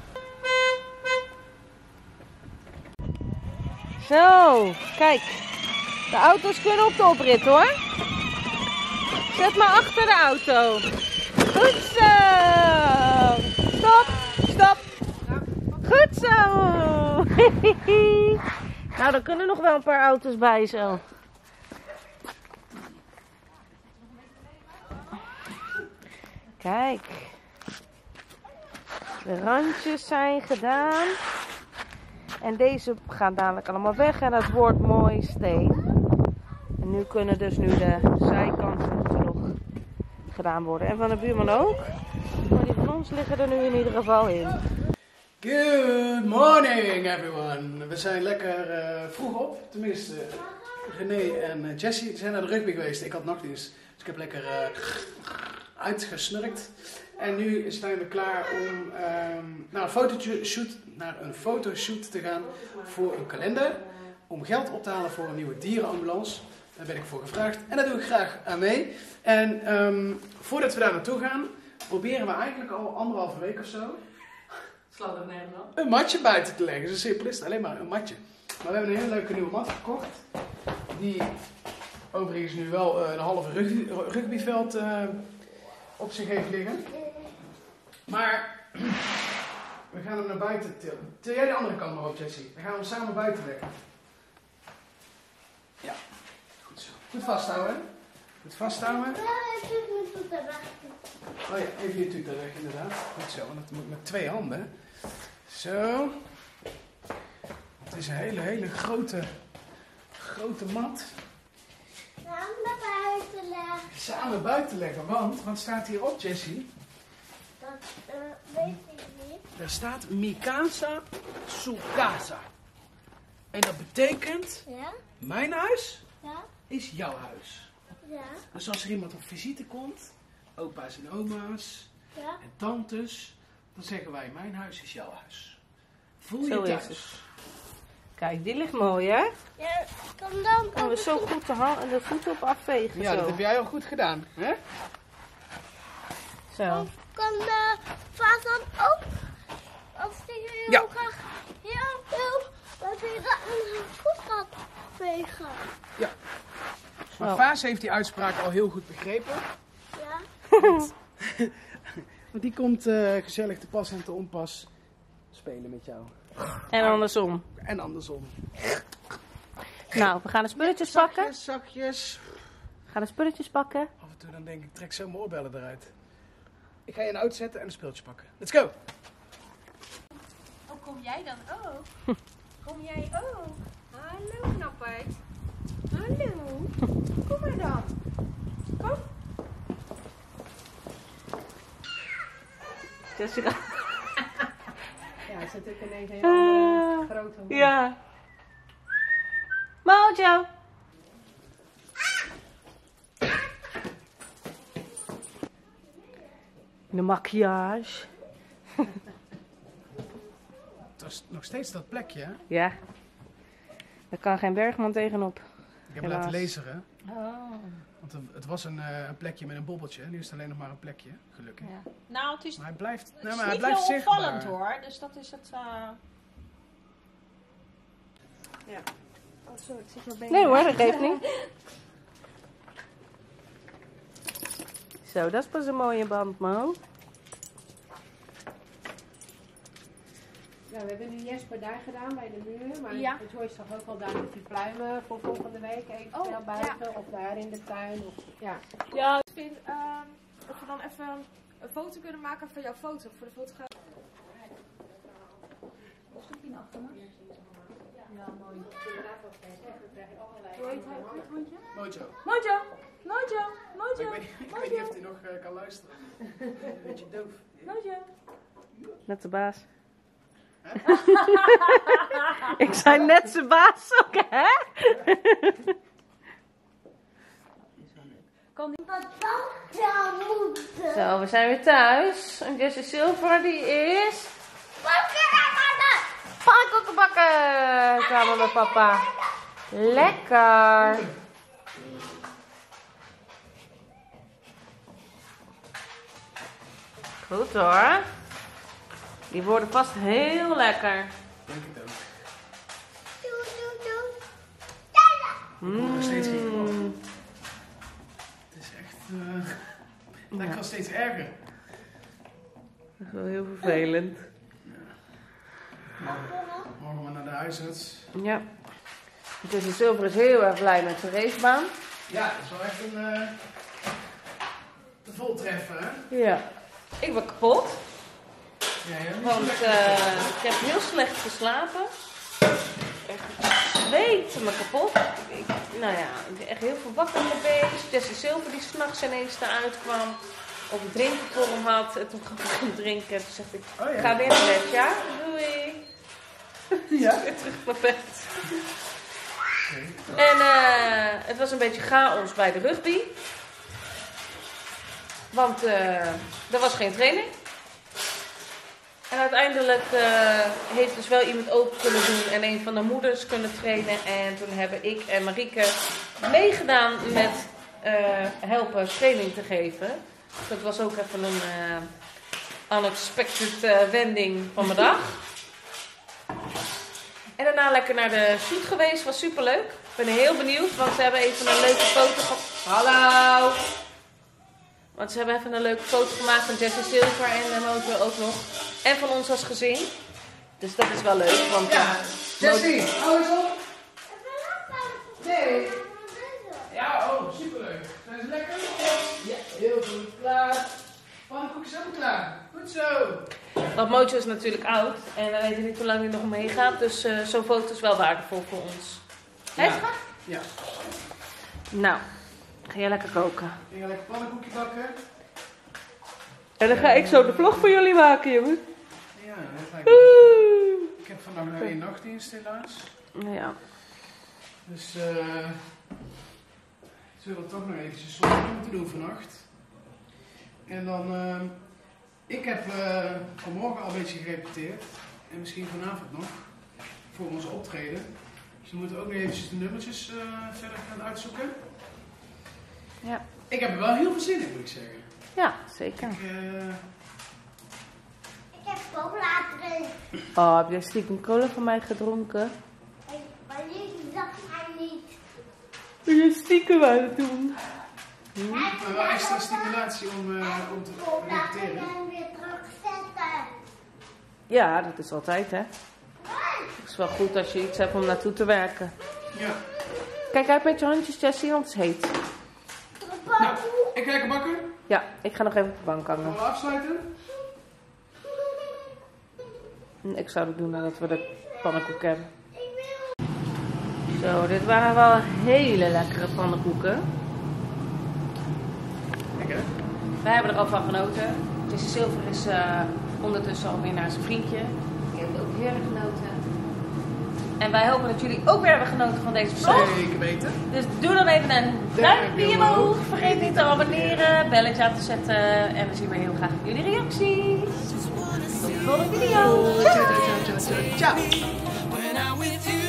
Speaker 4: Zo, kijk. De auto's kunnen op de oprit hoor. Zet maar achter de auto. Goed zo. Stop, stop. Goed zo. Nou, er kunnen nog wel een paar auto's bij zo. Kijk. De randjes zijn gedaan. En deze gaan dadelijk allemaal weg en dat wordt mooi steen. En nu kunnen dus nu de zijkanten moeten nog gedaan worden. En van de buurman ook. Maar die van ons liggen er nu in ieder geval in.
Speaker 2: Good morning everyone. We zijn lekker uh, vroeg op, tenminste René en uh, Jessie zijn naar de rugby geweest. Ik had nachtdienst, dus ik heb lekker uh, uitgesnurkt. En nu zijn we klaar om um, naar, een fotoshoot, naar een fotoshoot te gaan voor een kalender. Om geld op te halen voor een nieuwe dierenambulance. Daar ben ik voor gevraagd en daar doe ik graag aan mee. En um, voordat we daar naartoe gaan, proberen we eigenlijk al anderhalve week of zo
Speaker 1: Slaat het nergens op.
Speaker 2: een matje buiten te leggen. Zo simpel is het, alleen maar een matje. Maar we hebben een hele leuke nieuwe mat gekocht. Die overigens nu wel uh, een halve rugby, rugbyveld uh, op zich heeft liggen. Maar we gaan hem naar buiten tillen. Til jij de andere kant maar op, Jessie. Dan gaan we hem samen buiten leggen. Ja, goed zo. Goed vasthouden. Goed vasthouden.
Speaker 7: Ja, ik zit mijn voeten weg.
Speaker 2: Oh ja, even je tutor weg inderdaad. Goed zo, want dat moet met twee handen. Zo. Het is een hele, hele grote, grote mat.
Speaker 7: Dan naar buiten leggen.
Speaker 2: samen buiten leggen. Want, wat staat hier op, Jessie?
Speaker 7: Dat uh, weet ik niet.
Speaker 2: Daar staat Mikasa Tsukasa. En dat betekent,
Speaker 7: Ja?
Speaker 2: mijn huis
Speaker 7: Ja?
Speaker 2: is jouw huis.
Speaker 7: Ja?
Speaker 2: Dus als er iemand op visite komt, opa's en oma's
Speaker 7: Ja?
Speaker 2: en tantes, dan zeggen wij, mijn huis is jouw huis. Voel
Speaker 4: Zo
Speaker 2: je
Speaker 4: is
Speaker 2: thuis.
Speaker 4: Kijk, die ligt mooi, hè?
Speaker 7: Ja, kom dan.
Speaker 4: Gaan we zo goed de, hand, de voeten op afvegen.
Speaker 2: Ja,
Speaker 4: zo.
Speaker 2: dat heb jij al goed gedaan, hè?
Speaker 4: Zo.
Speaker 7: Kan de vaas dan ook? Als die heel
Speaker 2: Ja.
Speaker 7: graag heel veel, dat hij dat goed gaat vegen.
Speaker 2: Maar
Speaker 4: Zo.
Speaker 2: Vaas heeft die uitspraak al heel goed begrepen.
Speaker 7: Ja?
Speaker 2: Want die komt eh, gezellig te pas en te onpas spelen met jou.
Speaker 4: En andersom.
Speaker 2: En andersom.
Speaker 4: Nou, we gaan de spulletjes pakken.
Speaker 2: Zakjes, zakjes.
Speaker 4: We gaan de spulletjes pakken.
Speaker 2: Af en toe dan denk ik, trek zo mijn oorbellen eruit. Ik ga je een auto zetten en een speeltje pakken. Let's go!
Speaker 3: Oh, kom jij dan ook? Kom jij ook? Hallo, knappert. Hallo. Kom maar dan. Kom.
Speaker 4: Jessica.
Speaker 3: Ja, het is natuurlijk ineens een
Speaker 4: Ah,
Speaker 3: hele grote hond.
Speaker 4: ja. Mojo. De maquillage.
Speaker 2: Het was nog steeds dat plekje, hè?
Speaker 4: Ja. Daar kan geen Bergman tegenop.
Speaker 2: Ik heb
Speaker 4: Helaas.
Speaker 2: laten lezen, hè?
Speaker 3: Oh.
Speaker 2: Want het was een, eh, een plekje met een bobbeltje. Nu is het alleen nog maar een plekje, gelukkig.
Speaker 3: Ja. Nou, het is,
Speaker 2: Maar hij blijft,
Speaker 3: het
Speaker 2: nee,
Speaker 3: is
Speaker 2: maar hij
Speaker 3: niet
Speaker 2: blijft
Speaker 3: heel
Speaker 2: zichtbaar.
Speaker 3: opvallend hoor. Dus dat is het. Uh... Ja. Oh, sorry, ik zit mijn benen.
Speaker 4: Nee hoor, dat geeft niet. Zo, dat is pas een mooie band, Mo.
Speaker 8: Ja, we hebben nu Jesper daar gedaan bij de muur, maar
Speaker 3: Ja.
Speaker 8: het hoort toch ook al daar met die pluimen voor volgende week eventueel
Speaker 3: Oh,
Speaker 8: buiten of daar in de tuin. Of, ja.
Speaker 3: Ja, ik vind ehm of we dan even een foto kunnen maken van jouw foto voor de fotograaf. Hoe heet hij ook, het hondje?
Speaker 2: Mojo.
Speaker 3: Mojo! Mojo!
Speaker 2: Maar ik
Speaker 3: Mojo!
Speaker 2: weet, niet- ik weet niet of hij nog eh, kan luisteren. Een beetje doof.
Speaker 3: Mojo!
Speaker 4: Net de baas. Ik zei net zijn baas ook, hè?
Speaker 7: Wat dan zou moeten.
Speaker 4: Zo, we zijn weer thuis. En Jessie Silver, die is... Pannenkoeken bakken! Samen met papa. Lekker! Goed hoor. Die worden vast heel lekker.
Speaker 2: Denk het ook.
Speaker 7: Doe, doe, doe.
Speaker 2: Ik hoor nog steeds geen klap. Het is echt... eh het lijkt wel steeds erger.
Speaker 4: Dat is wel heel vervelend.
Speaker 2: Morgen, morgen maar naar de huisarts.
Speaker 4: Ja. Jessie Silver is heel erg blij met zijn racebaan.
Speaker 2: Ja, dat is wel echt een... eh te voltreffen, hè?
Speaker 4: Ja. Ik ben kapot.
Speaker 2: Ja, ja.
Speaker 4: Want eh, ik heb heel slecht geslapen. Echt zweet me kapot. Ik, nou ja, ik ben echt heel veel wakker geweest. Jessie Silver die s'nachts ineens eruit kwam. Of een drinken voor hem had. En toen gaf ik hem drinken. Toen zeg ik,
Speaker 2: Oh ja.
Speaker 4: ga weer naar bed, ja? Doei.
Speaker 2: Ja.
Speaker 4: Weer terug naar bed. En eh, het was een beetje chaos bij de rugby. Want eh, er was geen training. En uiteindelijk uh, heeft dus wel iemand open kunnen doen en een van de moeders kunnen trainen. En toen hebben ik en Marieke meegedaan met uh, helpen training te geven. Dat was ook even een uh, unexpected uh, wending van mijn dag. En daarna lekker naar de shoot geweest, was superleuk. Ik ben heel benieuwd, want ze hebben even een leuke foto gemaakt. Hallo! Want ze hebben even een leuke foto gemaakt van Jessie Silver en de Mojo ook nog. En van ons als gezin. Dus dat is wel leuk. Want,
Speaker 2: Ja,
Speaker 4: uh,
Speaker 2: Jessie, hou eens op.
Speaker 7: Nee.
Speaker 2: Ja, oh, superleuk. Zijn ze lekker? Ja, heel goed. Klaar. Pannenkoek is ook klaar. Goed zo.
Speaker 4: Want Mojo is natuurlijk oud. En we weten niet hoe lang hij nog mee gaat. Dus uh, zo'n foto is wel waardevol voor ons. Hè,
Speaker 2: Ja.
Speaker 4: schat?
Speaker 2: Ja.
Speaker 4: Nou,
Speaker 1: Ga jij lekker koken?
Speaker 2: Ik ga lekker pannenkoekje bakken.
Speaker 1: En dan ga ik zo de vlog voor jullie maken, jongen.
Speaker 2: Ja, dat lijkt me goed. Ik heb vandaag nog één nachtdienst helaas.
Speaker 1: Ja.
Speaker 2: Dus eh zullen we toch nog eventjes zondag moeten doen vannacht. En dan, eh, ik heb uh, vanmorgen al een beetje gerepeteerd. En misschien vanavond nog. Voor ons optreden. Dus we moeten ook nog eventjes de nummertjes uh, verder gaan uitzoeken.
Speaker 1: Ja.
Speaker 2: Ik heb er wel heel veel zin in, moet ik zeggen.
Speaker 1: Ja, zeker.
Speaker 2: Ik, uh...
Speaker 7: Ik heb cola erin.
Speaker 1: Oh, heb jij stiekem cola van mij gedronken?
Speaker 7: Maar jullie dacht hij niet.
Speaker 1: Wil je stiekem aan het doen?
Speaker 2: Hm? Maar wel extra stimulatie om, uh, om te
Speaker 7: Cola
Speaker 2: repeteren.
Speaker 7: en weer terugzetten.
Speaker 1: Ja, dat is altijd, hè. Het is wel goed als je iets hebt om naartoe te werken.
Speaker 2: Ja.
Speaker 1: Kijk uit met je handjes, Jessie, want het is heet.
Speaker 2: Nou, ik ga lekker bakken.
Speaker 1: Ja, ik ga nog even op de bank hangen.
Speaker 2: Gaan we afsluiten?
Speaker 1: Ik zou het doen nadat we de pannenkoek hebben. Zo, dit waren wel hele lekkere pannenkoeken.
Speaker 2: Lekker.
Speaker 1: Wij hebben er al van genoten. Jessie Silver is uh, ondertussen alweer naar zijn vriendje. Die hebben ook heel erg genoten. En wij hopen dat jullie ook weer hebben genoten van deze vlog.
Speaker 2: Zeker weten.
Speaker 1: Dus doe dan even een duimpje omhoog. Vergeet niet te abonneren, belletje aan te zetten. En we zien weer heel graag jullie reacties. Tot de volgende video.
Speaker 2: Ciao, ciao, ciao, ciao, ciao.
Speaker 5: When I'm with you.